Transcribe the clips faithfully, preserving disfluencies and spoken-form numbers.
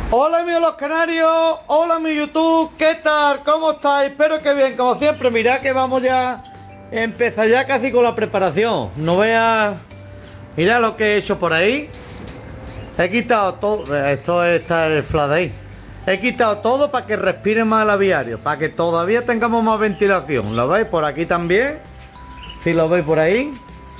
Hola amigos los canarios, hola mi YouTube, ¿qué tal? ¿Cómo estáis? Espero que bien, como siempre. Mirad que vamos ya, empezar ya casi con la preparación. No veas, mirad lo que he hecho por ahí. He quitado todo, esto está el flat ahí. He quitado todo para que respire más el aviario, para que todavía tengamos más ventilación. ¿Lo veis? Por aquí también, si lo veis por ahí.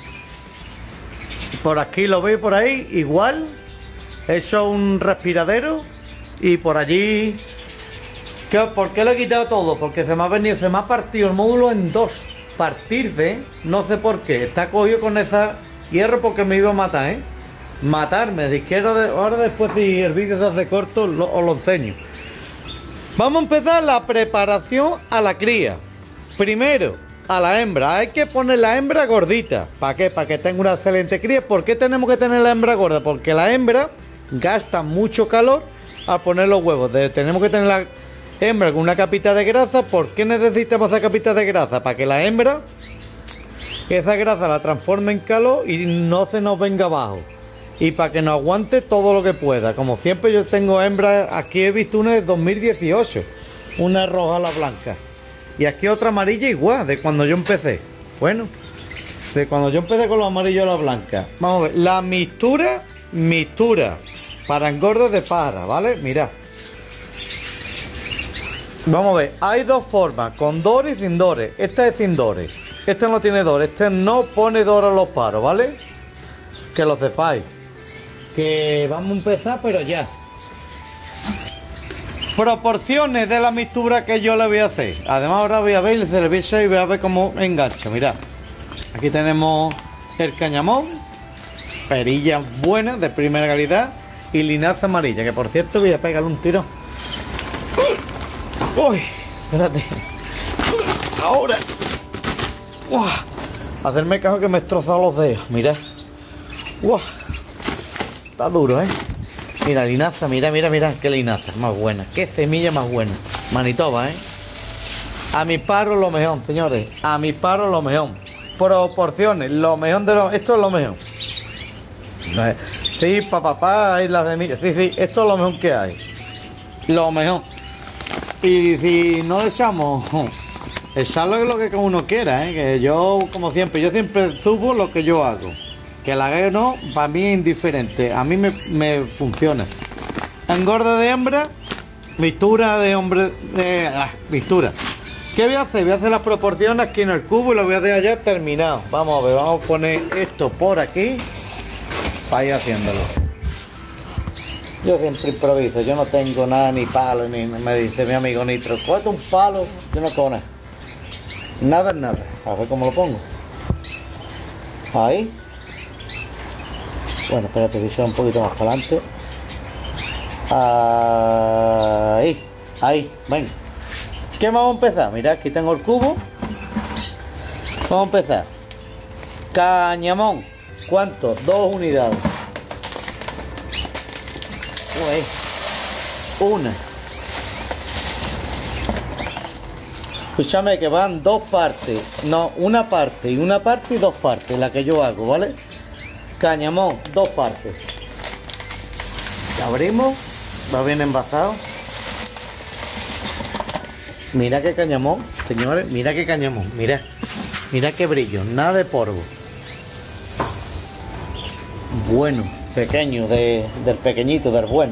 Por aquí lo veis por ahí, igual. He hecho un respiradero. Y por allí, ¿qué, ¿por qué lo he quitado todo? Porque se me ha venido, se me ha partido el módulo en dos. Partirse, no sé por qué. Está cogido con esa hierro porque me iba a matar, ¿eh? Matarme. De izquierda, de, ahora después si el vídeo se hace corto, lo, os lo enseño. Vamos a empezar la preparación a la cría. Primero, a la hembra. Hay que poner la hembra gordita. ¿Para qué? Para que tenga una excelente cría. ¿Por qué tenemos que tener la hembra gorda? Porque la hembra gasta mucho calor a poner los huevos. De, tenemos que tener la hembra con una capita de grasa. ¿Por qué necesitamos esa capita de grasa? Para que la hembra, esa grasa la transforme en calor y no se nos venga abajo. Y para que nos aguante todo lo que pueda. Como siempre yo tengo hembras, aquí he visto una de dos mil dieciocho. Una roja a la blanca. Y aquí otra amarilla igual, de cuando yo empecé. Bueno, de cuando yo empecé con los amarillos a la blanca. Vamos a ver, la mixtura, mixtura. Para engordes de pájara, ¿vale? Mirad. Vamos a ver, hay dos formas, con dores y sin dores. Esta es sin dores. Este no tiene dores, este no pone dores a los paros, ¿vale? Que lo sepáis. Que vamos a empezar, pero ya. Proporciones de la mixtura que yo le voy a hacer. Además ahora voy a ver el servicio y voy a ver cómo engancha. Mirad. Aquí tenemos el cañamón. Perillas buenas, de primera calidad. Y linaza amarilla, que por cierto voy a pegarle un tiro. Uy, espérate. Ahora. Uah. Hacerme caso que me he destrozado los dedos. Mirad. Uah. Está duro, ¿eh? Mira, linaza, mira, mira, mira. Qué linaza más buena. Qué semilla más buena. Manitoba, ¿eh? A mis paros lo mejor, señores. A mis paros lo mejor. Proporciones, lo mejor de lo... Esto es lo mejor. Sí, papá, papá, hay las semillas. Sí, sí, esto es lo mejor que hay. Lo mejor. Y si no le echamos, echarlo es lo que uno quiera, ¿eh? Que yo, como siempre, yo siempre subo lo que yo hago. Que la haga o no, para mí es indiferente. A mí me, me funciona. Engorda de hembra, mixtura de hombre, de ah, mixtura. ¿Qué voy a hacer? Voy a hacer las proporciones aquí en el cubo y lo voy a dejar ya terminado. Vamos a ver, vamos a poner esto por aquí. Para ir haciéndolo. Yo siempre improviso, yo no tengo nada, ni palo, ni me dice mi amigo Nitro, ¿cuánto un palo? Yo no tengo nada. Nada, nada. A ver cómo lo pongo. Ahí. Bueno, espérate, que sea un poquito más para adelante. Ahí. Ahí, venga. ¿Qué vamos a empezar? Mirad, aquí tengo el cubo. Vamos a empezar. Cañamón. ¿Cuánto? Dos unidades. Uy, una. Escúchame que van dos partes. No, una parte y una parte y dos partes. La que yo hago, ¿vale? Cañamón, dos partes. Abrimos. Va bien envasado. Mira qué cañamón, señores. Mira qué cañamón. Mira. Mira qué brillo. Nada de polvo. Bueno, pequeño, de, del pequeñito, del bueno.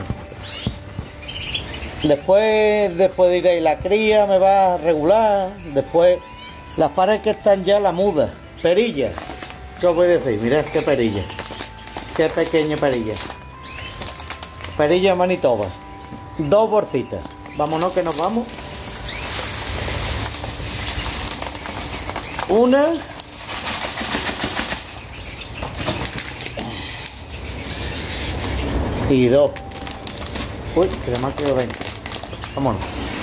Después, después diréis, la cría me va a regular. Después, las pares que están ya la muda. Perilla. ¿Qué os voy a decir? Mirad qué perilla. Qué pequeña perilla. Perilla Manitoba. Dos bolsitas. Vámonos que nos vamos. Una. Y dos. Uy, que además quedó dentro. Vámonos.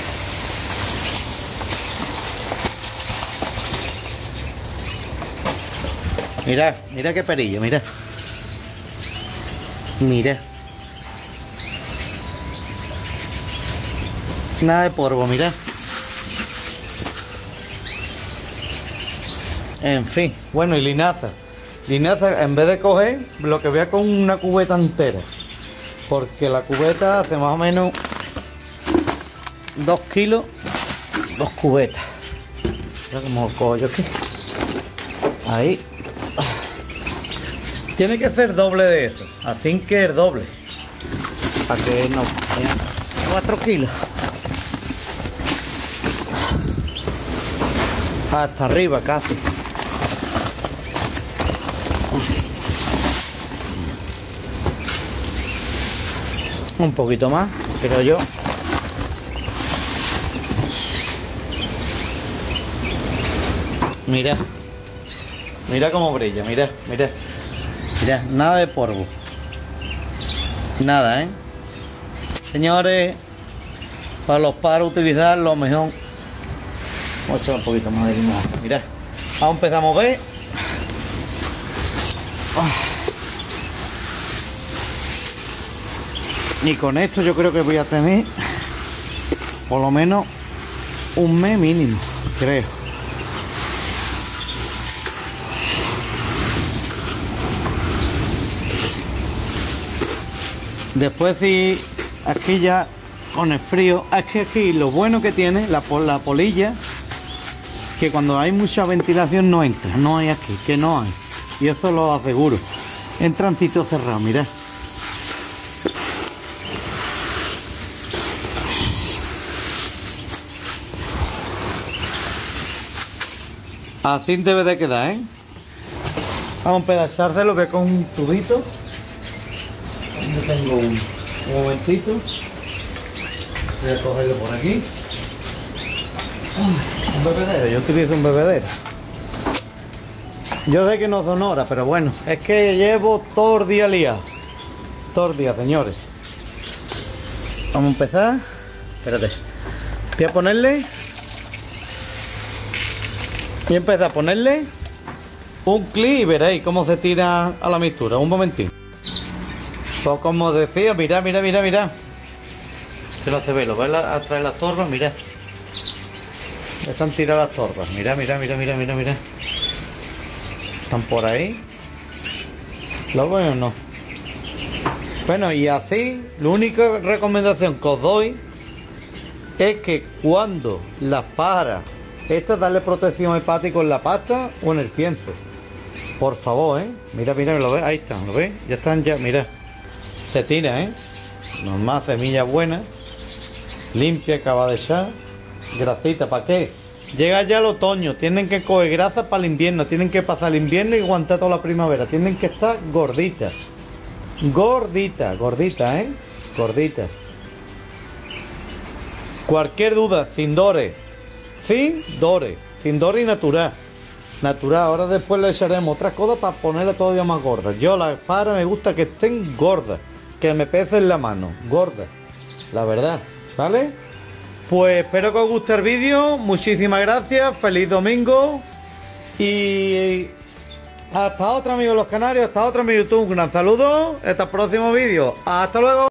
Mira, mira qué perillo, mira. Mira. Nada de polvo, mira. En fin, bueno, y linaza. Linaza, en vez de coger, lo que vea con una cubeta entera. porque la cubeta hace más o menos dos kilos, dos cubetas. Mira cómo lo cojo yo aquí. Ahí. Tiene que ser doble de eso, así que es doble. Para que no vaya cuatro kilos. Hasta arriba casi. Un poquito más, creo yo. Mira. Mira cómo brilla, mira, mira. Mira, nada de polvo. Nada, ¿eh? Señores, para los paros utilizar lo mejor. Vamos a echar un poquito más de limón. Mira, vamos a empezar a mover. Y con esto yo creo que voy a tener por lo menos un mes mínimo, creo. Después, si aquí ya con el frío, es que aquí lo bueno que tiene la, la polilla, que cuando hay mucha ventilación no entra, no hay aquí, que no hay, y eso lo aseguro. Entra en sitio cerrado, mirad. Así debe de quedar, ¿eh? Vamos a pedazárselo, que con un tubito. Yo tengo un, un momentito. Voy a cogerlo por aquí. Un bebedero, yo utilizo un bebedero. Yo sé que no son horas, pero bueno, es que llevo todo el día liado. Todo el día, señores. Vamos a empezar. Espérate. Voy a ponerle. Voy a empezar a ponerle un clic y veréis cómo se tira a la mixtura. Un momentín. Pues como decía, mira, mira, mira, mira. Que lo hace verlo, ¿ves? A traer las torbas, mira. Están tiradas las torbas. Mira, mira, mira, mira, mira, mira. Están por ahí. ¿Lo ven o no? Bueno, y así, la única recomendación que os doy es que cuando las paras, esta darle protección hepática en la pasta o en el pienso. Por favor, ¿eh? Mira, mira, ¿lo ves? Ahí están, ¿lo ves? Ya están, ya, mira. Se tira, ¿eh? Normal, semilla buena. Limpia, acaba de echar. Grasita, ¿para qué? Llega ya el otoño, tienen que coger grasa para el invierno, tienen que pasar el invierno y aguantar toda la primavera. Tienen que estar gorditas. Gorditas, gorditas, ¿eh? Gorditas. Cualquier duda, sin dore. Sin dore. Sin dore y natural. Natural. Ahora después le echaremos otras cosas para ponerla todavía más gorda. Yo las para me gusta que estén gordas. Que me pesen la mano. Gordas. La verdad. ¿Vale? Pues espero que os guste el vídeo. Muchísimas gracias. Feliz domingo. Y hasta otra, amigos de los Canarios. Hasta otra, mi YouTube. Un gran saludo. Hasta el próximo vídeo. Hasta luego.